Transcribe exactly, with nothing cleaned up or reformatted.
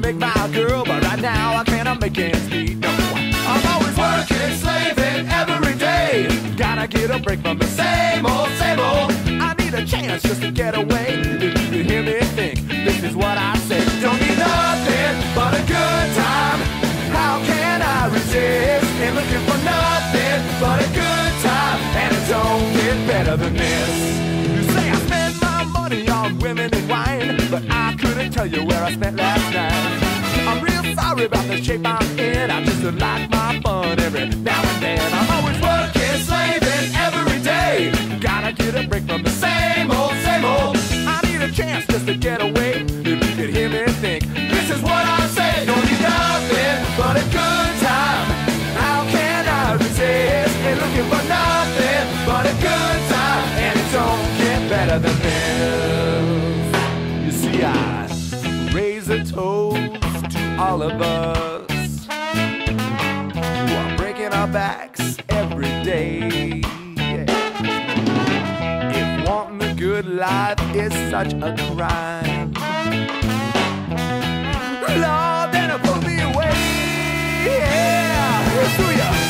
make my girl, but right now I can't make ends meet. No, I'm always working, slaving every day. Gotta get a break from the same old, same old. I need a chance just to get away. If you could hear me think, this is what I say. Don't need nothing but a good time. How can I resist? Ain't looking for nothing but a good time, and it don't get better than this. You say I spend my money on women and wine, but I couldn't tell you where I spent last night. I'm real sorry about the shape I'm in. I just like my fun every now and then. I'm always working, slaving every day. Gotta get a break from the same old, same old. I need a chance just to get away. If you could hear me think, this is what I say. Don't need nothing but a good time. How can I resist? Ain't looking for nothing but a good time, and it don't get better than this. You see, I raise a toast to all of us who are breaking our backs every day. If wanting a good life is such a crime, Lord, then put me away. Yeah, here's to you.